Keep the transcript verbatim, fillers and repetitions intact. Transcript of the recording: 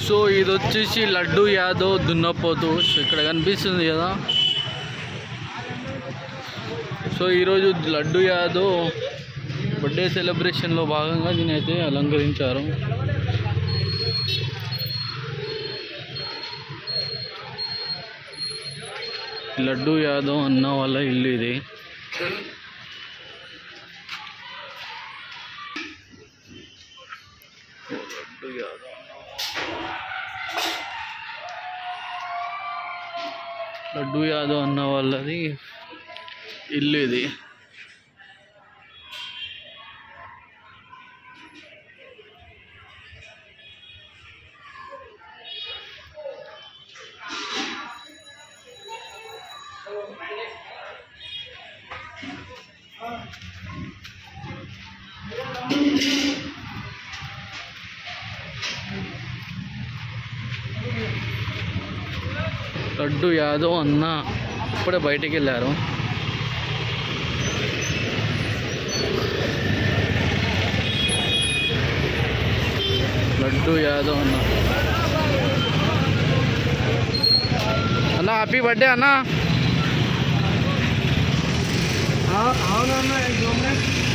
So ఇది వచ్చేసి లడ్డు యాదవ్ దున్నపోతు ఇక్కడ కనిపిస్తుంది కదా. సో ఈరోజు లడ్డు యాదవ్ బర్త్డే సెలబ్రేషన్లో భాగంగా దీనైతే అలంకరించారు. లడ్డు యాదవ్ అన్న వాళ్ళ ఇల్లు ఇది. లడ్డు యాదవ్ లడ్డు యాదవ్ అన్న వాళ్ళది ఇల్లు ఇది. లడ్డు యాదవ్ అన్న ఇప్పుడే బయటికి వెళ్ళారు. లడ్డు యాదవ్ అన్న అన్న హ్యాపీ బర్త్డే అన్న. అవునన్నా